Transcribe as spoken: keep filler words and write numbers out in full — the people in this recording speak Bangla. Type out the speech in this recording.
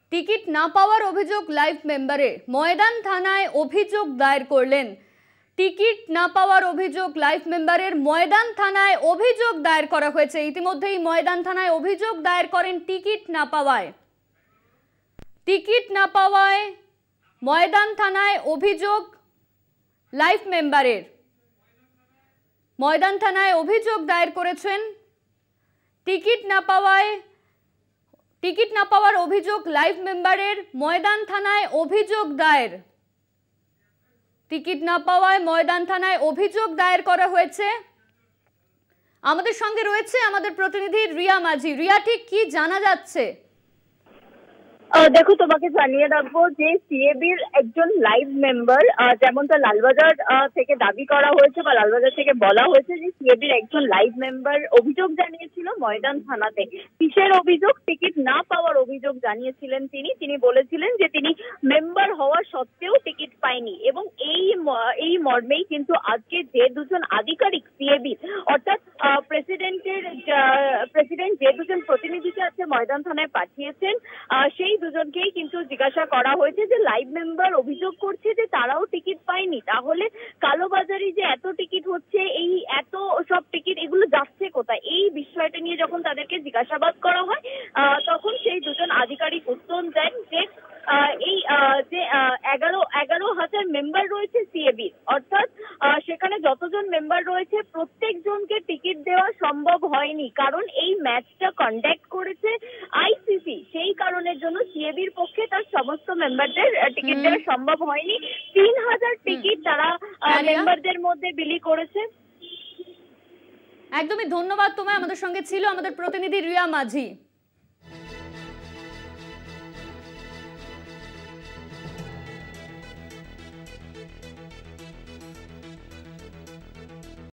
টিকিট না পাওয়ার অভিযোগ লাইভ মেম্বারে ময়দান থানায় অভিযোগ দায়ের করলেন। টিকিট না পাওয়ার অভিযোগ লাইভ মেম্বারের ময়দান থানায় অভিযোগ দায়ের করা হয়েছে। ইতিমধ্যেই ময়দান থানায় অভিযোগ দায়ের করেন টিকিট না পাওয়ায় টিকিট না পাওয়ায় ময়দান থানায় অভিযোগ লাইভ মেম্বারের ময়দান থানায় অভিযোগ দায়ের করেছেন। টিকিট না পাওয়ায় টিকিট না পাওয়ার অভিযোগ লাইভ মেম্বারের ময়দান থানায় অভিযোগ দায়ের টিকিট না পাওয়ায় ময়দান থানায় অভিযোগ দায়ের করা হয়েছে। আমাদের সঙ্গে রয়েছে আমাদের প্রতিনিধি রিয়া মাঝি। রিয়া, ঠিক কি জানা যাচ্ছে? দেখো, তোমাকে জানিয়ে রাখবো যে সিএবির একজন লাইভ মেম্বার, যেমনটা লালবাজার থেকে দাবি করা হয়েছে বা লালবাজার থেকে বলা হয়েছে যে সিএবির একজন লাইভ মেম্বার অভিযোগ জানিয়েছিল ময়দান থানাতে। কিসের অভিযোগ? টিকিট না পাওয়ার অভিযোগ জানিয়েছিলেন তিনি। তিনি বলেছিলেন যে তিনি মেম্বার হওয়া সত্ত্বেও টিকিট পায়নি, এবং এই এই মর্মেই কিন্তু আজকে যে দুজন আধিকারিক সিএবি অর্থাৎ প্রেসিডেন্টের প্রেসিডেন্ট যে দুজন প্রতিনিধিকে আছে ময়দান থানায় পাঠিয়েছেন, সেই দুজনকেই কিন্তু জিজ্ঞাসা করা হয়েছে যে লাইভ মেম্বার অভিযোগ করছে যে তারাও টিকিট পায়নি, তাহলে কালোবাজারি যে এত টিকিট হচ্ছে, এই এত সব টিকিট এগুলো যাচ্ছে কোথায়, এই বিষয়টা নিয়ে যখন তাদেরকে জিজ্ঞাসাবাদ করা হয় তখন সেই দুজন আধিকারিক উত্তর দেন যে এই যে এগারো এগারো হাজার মেম্বার রয়েছে সিএবি, অর্থাৎ সেখানে যতজন মেম্বার রয়েছে প্রত্যেকজনকে টিকিট দেওয়া সম্ভব হয়নি, কারণ এই ম্যাচটা কন্ডাক্ট করেছে আইসিসি। সেই কারণের জন্য সিএবির পক্ষে তার সমস্ত মেম্বারদের টিকিট দেওয়া সম্ভব হয়নি। তিন হাজার টিকিট তারা মেম্বারদের মধ্যে বিলি করেছে। একদমই ধন্যবাদ তোমায়। আমাদের সঙ্গে ছিল আমাদের প্রতিনিধি রিয়া মাঝি।